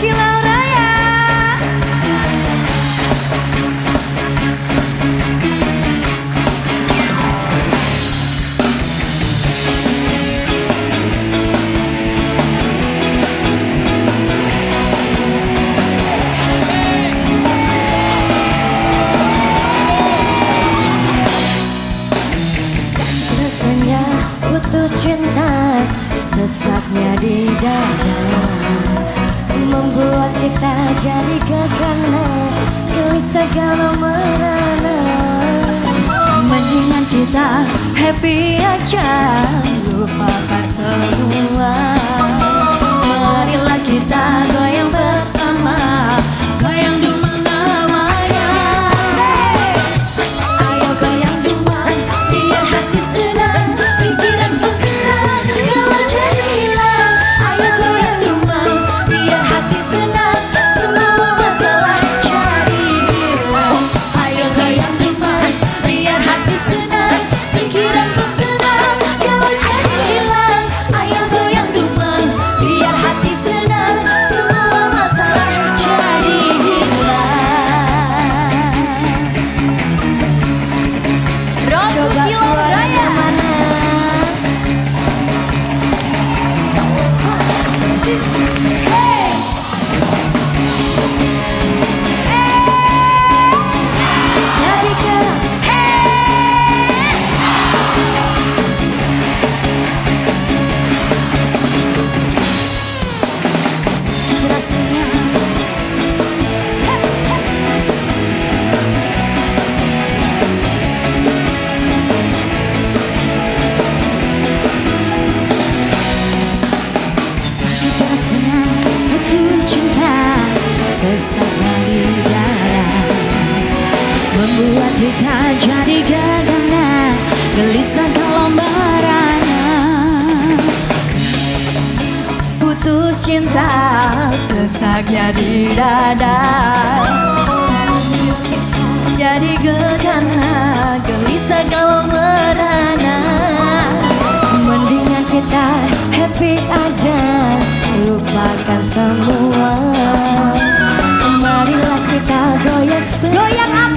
Kilau Raya. Putus cinta, sesaknya di dada, membuat kita jadi gegana, gelisah galau merana. Mendingan kita happy aja, lupakan semua. Marilah kita goyang bersama, goyang dumang namanya. Ayo goyang dumang, biar hati senang. Sesak dari dada, membuat kita jadi gegana, gelisah kalau merana. Putus cinta, sesaknya di dada, jadi gegana, gelisah kalau merana. Mendingan kita happy aja, lupakan semua. Marilah kita goyang, goyang apa?